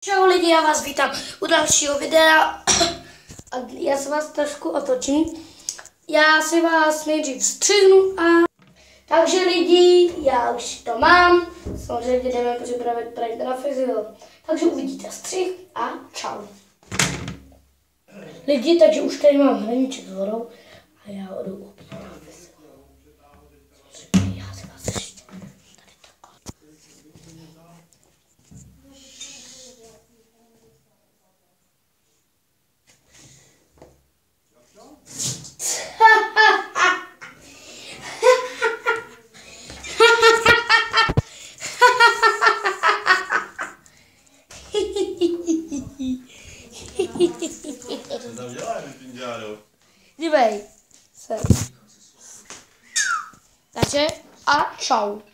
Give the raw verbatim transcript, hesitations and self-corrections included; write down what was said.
Čau lidi, já vás vítám u dalšího videa a já se vás trošku otočím. Já si vás nejdřív střihnu a... Takže lidi, já už to mám. Samozřejmě jdeme připravit projekt na fyzio. Takže uvidíte střih a čau. Lidi, takže už tady mám hrníček s vodou a já jdu opít na fyzio. Já si vás ještě tady takhle. Co tam děláš, pinžáro? Dívej se. Takže a čau.